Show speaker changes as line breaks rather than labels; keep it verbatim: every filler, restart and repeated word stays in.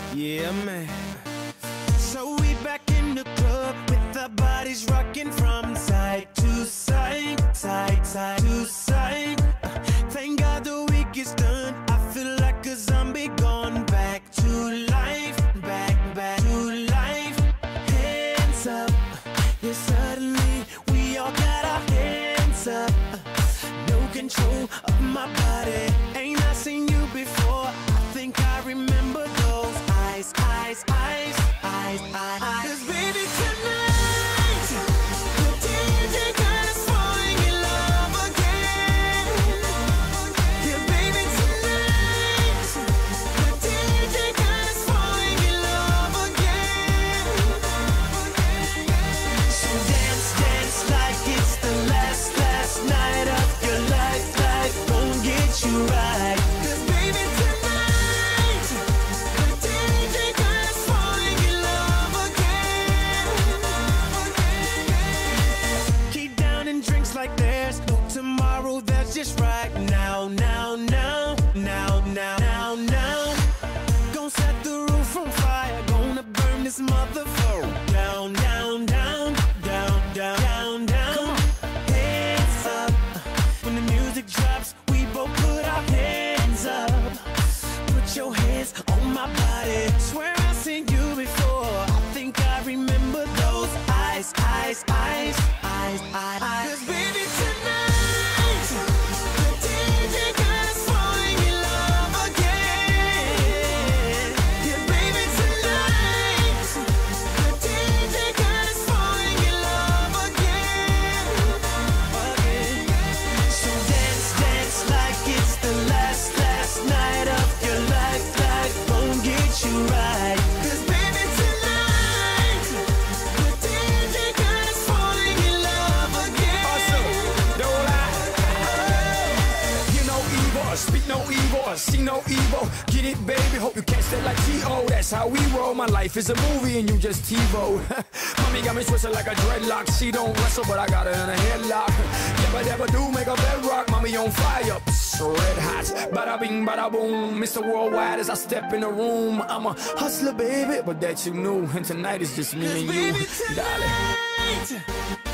Yeah, man. So we back in the club with our bodies rocking from side to side, side, side to side. Uh, thank God the week is done. I feel like a zombie gone back to life, back, back to life. Hands up, yeah, suddenly we all got our hands up. Uh, no control of my body. Ain't I seen you before? I think I remember those eyes, eyes, eyes, eyes, eyes, eyes. 'Cause baby tonight, the D J got us falling in love again. Yeah, baby tonight, the D J got us falling in love again. So dance, dance like it's the last, last night of your life. Life won't get you right. 'Cause baby tonight, the D J got us falling in love again. Keep down and drinks like there's no tomorrow. That's just right now, now, now, now, now, now, now. Gonna set the roof on fire. Gonna burn this motherfucker down, down, down, down, down, down, down. Hands up. When the music drops, we both put our hands up. Put your hands on my body. Swear I've seen you before. I think I remember those eyes, eyes, eyes, eyes, eyes, eyes. 'Cause baby tonight, the D J got us falling in love again. Yeah, baby tonight, the D J got us falling in love again. Again. So dance, dance like it's the last, last night of your life. Life won't get you right. 'Cause baby tonight, the D J got us falling in love again.
Awesome, don't lie. You know evil, speak no evil, see no evil. Get it, baby, hope you catch that like T O. That's how we roll. My life is a movie and you just TiVo. Mommy got me twisted like a dreadlock. She don't wrestle, but I got her in a headlock. Never, never do make a bedrock. Mommy on fire, psst, red hot. Bada bing, bada boom. Mister Worldwide as I step in the room. I'm a hustler, baby, but that you knew. And tonight is just me and you,
Baby
darling.
tonight,